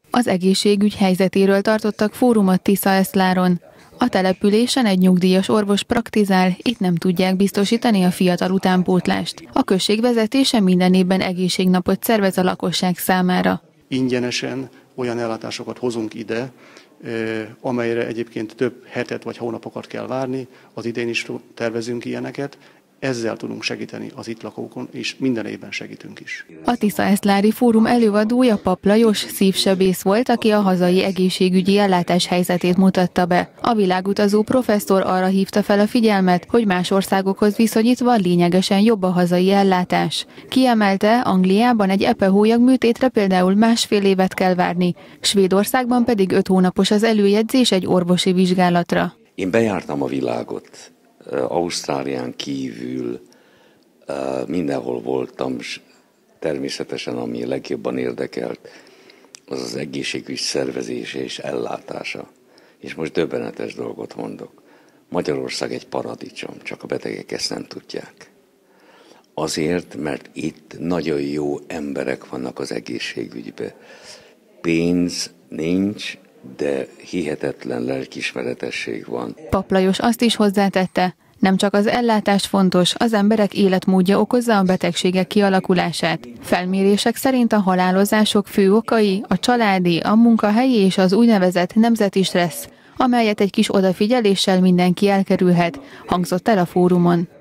Az egészségügy helyzetéről tartottak fórumot Tiszaeszláron. A településen egy nyugdíjas orvos praktizál, itt nem tudják biztosítani a fiatal utánpótlást. A község vezetése minden évben egészségnapot szervez a lakosság számára. Ingyenesen olyan ellátásokat hozunk ide, amelyre egyébként több hetet vagy hónapokat kell várni. Az idén is tervezünk ilyeneket. Ezzel tudunk segíteni az itt lakókon, és minden évben segítünk is. A Tiszaeszlári Fórum előadója Pap Lajos szívsebész volt, aki a hazai egészségügyi ellátás helyzetét mutatta be. A világutazó professzor arra hívta fel a figyelmet, hogy más országokhoz viszonyítva lényegesen jobb a hazai ellátás. Kiemelte, Angliában egy epehólyag műtétre például 1,5 évet kell várni, Svédországban pedig 5 hónapos az előjegyzés egy orvosi vizsgálatra. Én bejártam a világot. Ausztrálián kívül mindenhol voltam, és természetesen ami legjobban érdekelt, az az egészségügy szervezése és ellátása. És most döbbenetes dolgot mondok. Magyarország egy paradicsom, csak a betegek ezt nem tudják. Azért, mert itt nagyon jó emberek vannak az egészségügyben. Pénz nincs, de hihetetlen lelkiismeretesség van. Pap Lajos azt is hozzátette, nem csak az ellátás fontos, az emberek életmódja okozza a betegségek kialakulását. Felmérések szerint a halálozások fő okai a családi, a munkahelyi és az úgynevezett nemzeti stressz, amelyet egy kis odafigyeléssel mindenki elkerülhet, hangzott el a fórumon.